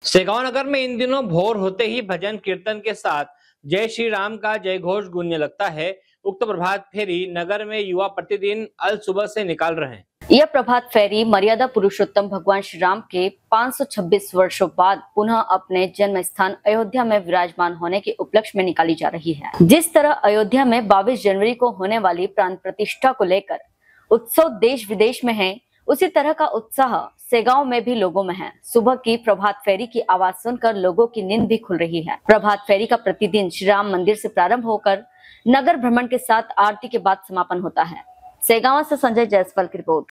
सेगांव नगर में इन दिनों भोर होते ही भजन कीर्तन के साथ जय श्री राम का जय घोष गूंजने लगता है। उक्त प्रभात फेरी नगर में युवा प्रतिदिन अल सुबह से निकाल रहे हैं। यह प्रभात फेरी मर्यादा पुरुषोत्तम भगवान श्री राम के 526 वर्षों बाद पुनः अपने जन्म स्थान अयोध्या में विराजमान होने के उपलक्ष्य में निकाली जा रही है। जिस तरह अयोध्या में 22 जनवरी को होने वाली प्राण प्रतिष्ठा को लेकर उत्सव देश विदेश में है, उसी तरह का उत्साह सेगांव में भी लोगों में है। सुबह की प्रभात फेरी की आवाज सुनकर लोगों की नींद भी खुल रही है। प्रभात फेरी का प्रतिदिन श्री राम मंदिर से प्रारंभ होकर नगर भ्रमण के साथ आरती के बाद समापन होता है। सेगांव से संजय जायसवाल की रिपोर्ट।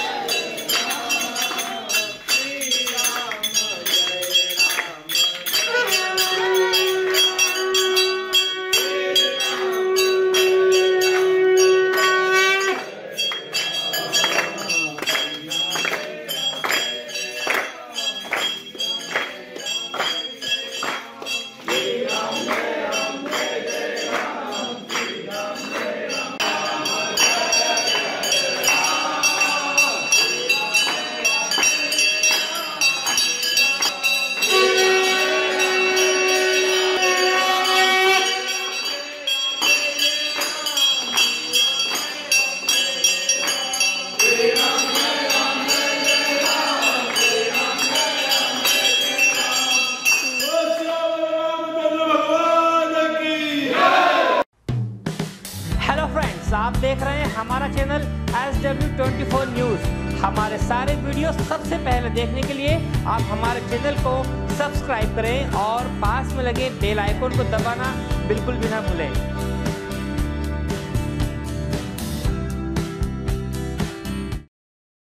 हेलो फ्रेंड्स, आप देख रहे हैं हमारा चैनल SW24 न्यूज। हमारे सारे वीडियो सबसे पहले देखने के लिए आप हमारे चैनल को सब्सक्राइब करें और पास में लगे बेल आइकन को दबाना बिल्कुल भी ना भूलें।